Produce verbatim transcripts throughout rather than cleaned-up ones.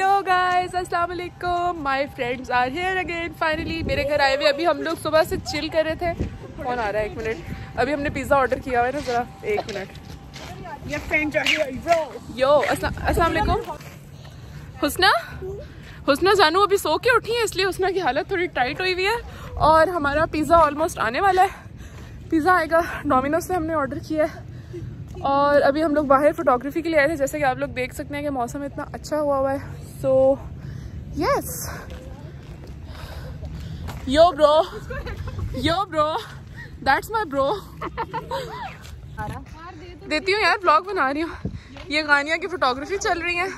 Hello guys, अस्सलाम वालेकुम। My friends are here again finally. मेरे घर आए हुए अभी हम लोग सुबह से चिल कर रहे थे। कौन आ रहा है? एक मिनट, अभी हमने पिज़्ज़ा ऑर्डर किया हुआ है ना, ज़रा एक मिनट। ये फ्रेंड्स आर हियर यो। अस्सलाम वालेकुम। हुस्ना हुस्ना जानू अभी सो के उठी है, इसलिए हुस्ना की हालत थोड़ी टाइट हुई हुई है। और हमारा पिज़्ज़ा ऑलमोस्ट आने वाला है। पिज़्ज़ा आएगा, डोमिनोज से हमने ऑर्डर किया है। और अभी हम लोग बाहर फोटोग्राफी के लिए आए थे। जैसे कि आप लोग देख सकते हैं कि मौसम इतना अच्छा हुआ हुआ है। So yes, yo bro, yo bro, that's my bro. देती हूँ यार, ब्लॉग बना रही हूँ। ये गानिया की फोटोग्राफी चल रही है।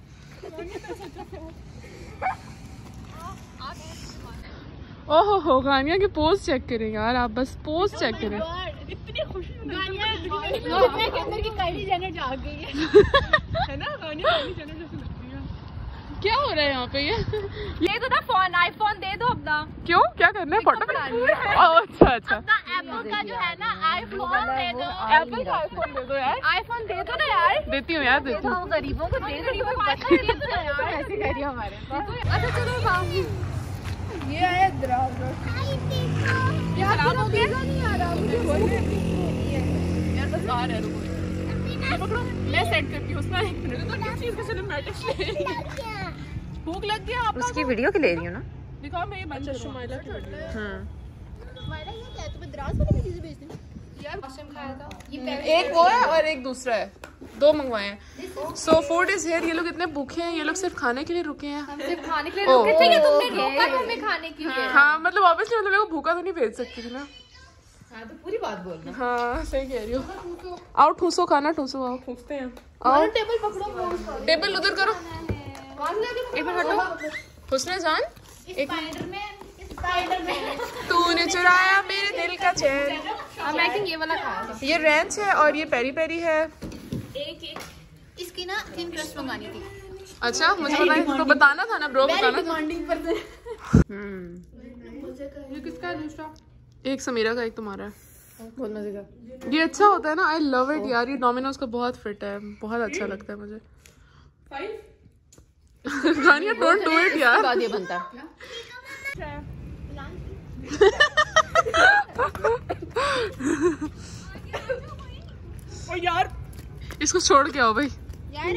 ओहो हो, गानिया की पोज चेक करें यार, आप बस पोज चेक करें। इतनी खुशी के अंदर की काइली जेनर जाग गई है, है ना? गानिया काइली जेनर जैसी लगती है। क्या हो रहा है यहाँ पे? ये ले दो ना फोन, आईफोन दे दो अपना। क्यों, क्या करना है? फोटो बनानी है? अच्छा अच्छा, अपना एप्पल का जो है ना आईफोन दे दो। एप्पल का आईफोन दे दो यार। आईफोन दे दो ना यार। देती हूँ यार, देती हूँ। गरीबों को दे गरीबों को ऐसे कह रही हमारे। अच्छा चलो, ये है ये खराब हो गया। नहीं आ रहा यार, बस आ रहा है। पकड़ो, मैं सेट करती हूँ उसमें। एक मिनट तो क्या चीज का सिनेमैटिक्स ले। भूख लग गया आपको? उसकी वीडियो के ले रही हूँ ना। दिखाओ, मैं ये बंद कर शुमाइला की वीडियो। हां, शुमाइला ये क्या है? तुम्हें दराज वाली चीजें भेजती हैं यार। मौसम खाया था ये, एक वो है और एक दूसरा है, दो मंगवाए हैं। So food is here. ये लोग इतने भूखे हैं, ये लोग सिर्फ खाने के लिए रुके हैं। हम सिर्फ खाने के लिए रुके थे कि तुमने रोका हमें खाने के लिए? हाँ, मतलब ऑब्वियसली मतलब लोग भूखा तो नहीं भेज सकती थी ना। हाँ, तो पूरी बात बोलना। हाँ, सही कह रही हो। आओ ठूसो, खाना ठूसो, आओ ठूसते हैं। आओ, टेबल पकड़ो, टेबल उधर करो। एक मिनट हटो। हुस्ना जान, एक तूने चुराया मेरे दिल का चैन। हाँ, मैं थिंक ये वाला खाया। ये रेंच है और ये पेरी पेरी है। एक एक इसकी ना थिन क्रस्ट मंगानी थी। अच्छा, मुझे पता तो बताना था ना ब्रो, बताना था। ये किसका है दूसरा? एक समीरा का, एक तुम्हारा है। बहुत मजे का। ये अच्छा होता है ना, आई लव इट यार। ये डोमिनोज का बहुत फिट है, बहुत अच्छा लगता है मुझे। गानिया डोंट डू इट यार। बाद ये बनता है। ओ यार, इसको छोड़ के आओ भाई यार।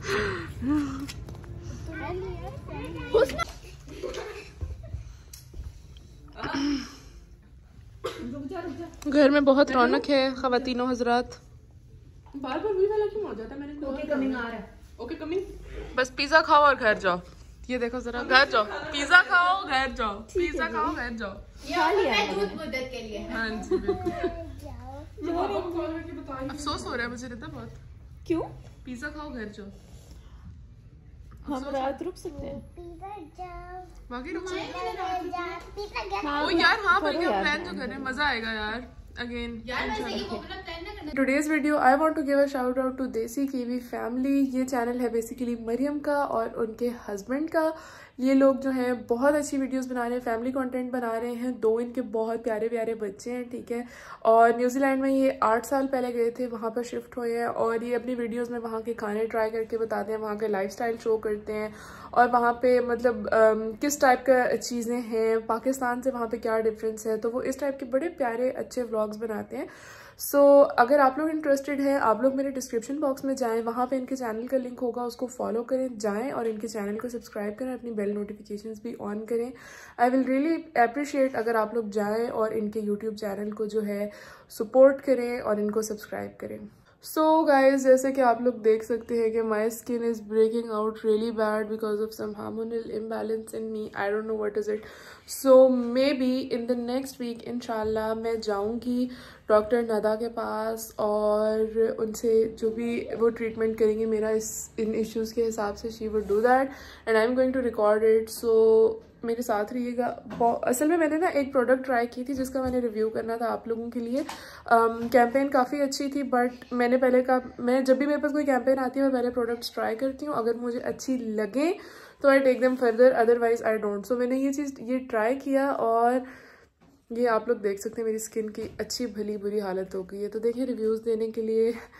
घर में बहुत रौनक है ख़वातीनो हजरात। बार बार वही वाला क्यों हो जाता है? मैंने ओके कमिंग आ रहा है। Okay coming. बस पिज़्ज़ा खाओ और घर जाओ। ये देखो जरा, घर जाओ, पिज़्ज़ा खाओ, घर जाओ, पिज़्ज़ा खाओ, घर जाओ। मुद्दत के लिए। हाँ जी, बिल्कुल। अफसोस हो रहा है मुझे रिता बहुत। क्यों? पिज़्ज़ा खाओ, घर जाओ। हम रात रुक सकते हैं। बाकी रुक सकते हैं। ओ यार, हाँ बल्कि हम प्लान जो कर रहे हैं, मजा आएगा यार। Again today's video I want to give a shout out to Desi Kiwi family. ये चैनल है बेसिकली मरियम का और उनके हस्बैंड का। ये लोग जो हैं बहुत अच्छी वीडियोस बना रहे हैं, फैमिली कंटेंट बना रहे हैं। दो इनके बहुत प्यारे प्यारे बच्चे हैं, ठीक है। और न्यूजीलैंड में ये आठ साल पहले गए थे, वहाँ पर शिफ्ट हुए हैं। और ये अपनी वीडियोस में वहाँ के खाने ट्राई करके बताते हैं, वहाँ का लाइफस्टाइल शो करते हैं। और वहाँ पे मतलब आम, किस टाइप का चीज़ें हैं, पाकिस्तान से वहाँ पे क्या डिफरेंस है, तो वो इस टाइप के बड़े प्यारे अच्छे व्लॉग्स बनाते हैं। सो so, अगर आप लोग इंटरेस्टेड हैं, आप लोग मेरे डिस्क्रिप्शन बॉक्स में जाएं, वहाँ पे इनके चैनल का लिंक होगा, उसको फॉलो करें, जाएं और इनके चैनल को सब्सक्राइब करें, अपनी बेल नोटिफिकेशंस भी ऑन करें। आई विल रियली अप्रिशिएट अगर आप लोग जाएं और इनके यूट्यूब चैनल को जो है सपोर्ट करें और इनको सब्सक्राइब करें। सो so गाइज, जैसे कि आप लोग देख सकते हैं कि my skin is breaking out really bad because of some hormonal imbalance in me. I don't know what is it. So maybe in the next week इंशाल्लाह मैं जाऊंगी डॉक्टर नदा के पास और उनसे जो भी वो ट्रीटमेंट करेंगे मेरा इस इन इश्यूज़ के हिसाब से, she would do that and I am going to record it. So मेरे साथ रहिएगा। असल में मैंने ना एक प्रोडक्ट ट्राई की थी जिसका मैंने रिव्यू करना था आप लोगों के लिए। कैंपेन um, काफ़ी अच्छी थी, बट मैंने पहले का मैं जब भी मेरे पास कोई कैंपेन आती है मैं पहले प्रोडक्ट्स ट्राई करती हूँ। अगर मुझे अच्छी लगे तो I take them further, otherwise I don't. So मैंने ये चीज़ ये ट्राई किया और ये आप लोग देख सकते हैं मेरी स्किन की अच्छी भली बुरी हालत हो गई है। तो देखिए, रिव्यूज़ देने के लिए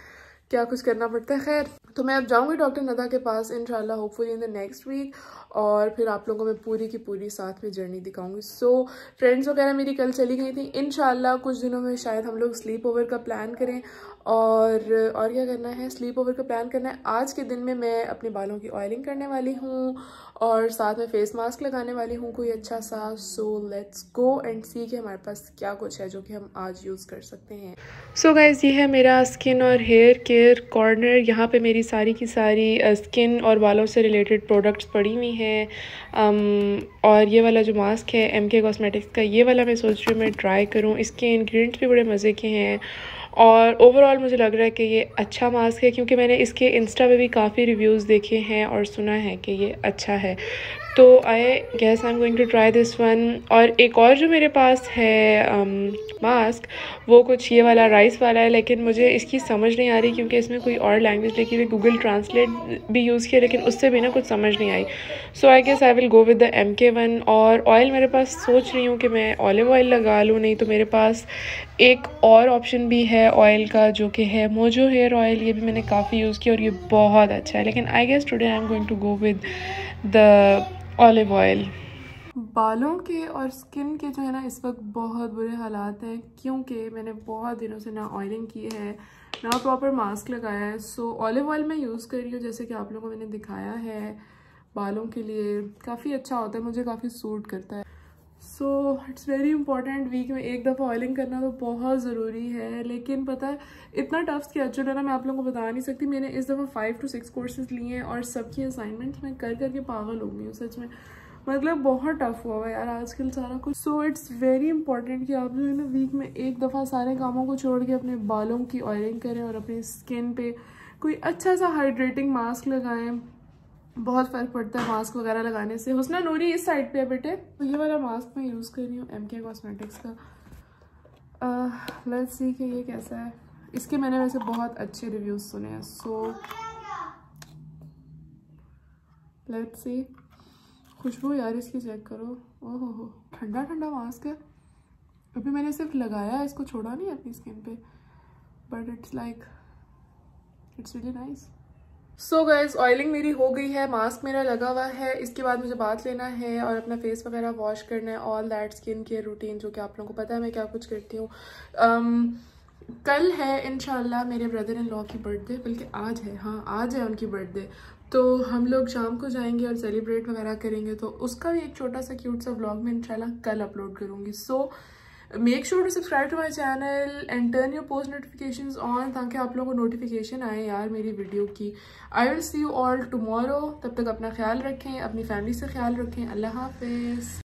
क्या कुछ करना पड़ता है। खैर, तो मैं अब जाऊंगी डॉक्टर नदा के पास इंशाल्लाह, hopefully in the next week, और फिर आप लोगों को मैं पूरी की पूरी साथ में जर्नी दिखाऊंगी। सो फ्रेंड्स वगैरह मेरी कल चली गई थी, इंशाल्लाह कुछ दिनों में शायद हम लोग स्लीप ओवर का प्लान करें। और और क्या करना है, स्लीप ओवर का प्लान करना है। आज के दिन में मैं अपने बालों की ऑयलिंग करने वाली हूँ और साथ में फेस मास्क लगाने वाली हूँ कोई अच्छा सा। सो लेट्स गो एंड सी कि हमारे पास क्या कुछ है जो कि हम आज यूज़ कर सकते हैं। सो गाइस, ये है मेरा स्किन और हेयर केयर कॉर्नर। यहाँ पे मेरी सारी की सारी स्किन और बालों से रिलेटेड प्रोडक्ट्स पड़ी हुई हैं। um, और ये वाला जो मास्क है एम के कॉस्मेटिक्स का, ये वाला मैं सोच रही हूँ मैं ट्राई करूँ। इसके इंग्रेडिएंट्स भी बड़े मज़े के हैं और ओवरऑल मुझे लग रहा है कि ये अच्छा मास्क है, क्योंकि मैंने इसके इंस्टा पे भी काफ़ी रिव्यूज़ देखे हैं और सुना है कि ये अच्छा है। तो I guess I am going to try this one. और एक और जो मेरे पास है मास्क, um, वो कुछ ये वाला राइस वाला है, लेकिन मुझे इसकी समझ नहीं आ रही क्योंकि इसमें कोई और लैंग्वेज लिखी हुई। गूगल ट्रांसलेट भी यूज़ किया लेकिन उससे भी ना कुछ समझ नहीं आई। So I guess I will go with the M K one. और ऑयल मेरे पास सोच रही हूँ कि मैं ऑलिव ऑयल लगा लूँ, नहीं तो मेरे पास एक और ऑप्शन भी है ऑयल का जो कि है मोजो हेयर ऑयल। ये भी मैंने काफ़ी यूज़ किया और ये बहुत अच्छा है, लेकिन I guess today I am going to go with the olive oil. बालों के और स्किन के जो है ना इस वक्त बहुत बुरे हालात हैं, क्योंकि मैंने बहुत दिनों से ना ऑयलिंग की है ना प्रॉपर मास्क लगाया है। सो ऑलिव ऑयल मैं यूज़ कर रही हूँ, जैसे कि आप लोगों को मैंने दिखाया है। बालों के लिए काफ़ी अच्छा होता है, मुझे काफ़ी सूट करता है। So it's very important, week में एक दफ़ा ऑयलिंग करना तो बहुत ज़रूरी है। लेकिन पता है इतना टफ स्केड्यूल है ना, मैं आप लोगों को बता नहीं सकती। मैंने इस दफ़ा फाइव टू सिक्स कोर्सेज लिए हैं और सबकी असाइनमेंट्स मैं कर करके पागल हो गई हूँ सच में। मतलब बहुत टफ हुआ हुआ यार आजकल सारा कुछ। सो इट्स वेरी इंपॉर्टेंट कि आप जो है ना वीक में एक दफ़ा सारे कामों को छोड़ के अपने बालों की ऑयलिंग करें और अपनी स्किन पे कोई अच्छा सा हाइड्रेटिंग मास्क लगाएं। बहुत फ़र्क पड़ता है मास्क वगैरह लगाने से। हुस्ना नूरी इस साइड पे है बेटे। तो ये वाला मास्क मैं यूज़ कर रही हूँ एम के कॉस्मेटिक्स का। लेट्स सी कि ये कैसा है। इसके मैंने वैसे बहुत अच्छे रिव्यूज़ सुने हैं। So let's see. खुशबू यार इसकी चेक करो, ओहो हो, ठंडा ठंडा मास्क है। अभी मैंने सिर्फ लगाया, इसको छोड़ा नहीं अपनी स्किन पे, but it's like it's really nice. So guys, oiling मेरी हो गई है, मास्क मेरा लगा हुआ है। इसके बाद मुझे बात लेना है और अपना फेस वगैरह वॉश करना है। All that skin care routine जो कि आप लोगों को पता है मैं क्या कुछ करती हूँ। um, कल है इंशाल्लाह मेरे ब्रदर इन लॉ की बर्थडे, बल्कि आज है, हाँ आज है उनकी बर्थडे। तो हम लोग शाम को जाएंगे और सेलिब्रेट वगैरह करेंगे, तो उसका भी एक छोटा सा क्यूट सा व्लॉग मैं इंशाल्लाह कल अपलोड करूँगी। So make sure to subscribe to my channel and turn your post notifications on, ताकि आप लोगों को नोटिफिकेशन आए यार मेरी वीडियो की। I will see you all tomorrow. तब तक अपना ख्याल रखें, अपनी फैमिली से ख्याल रखें। अल्लाह हाफिज़।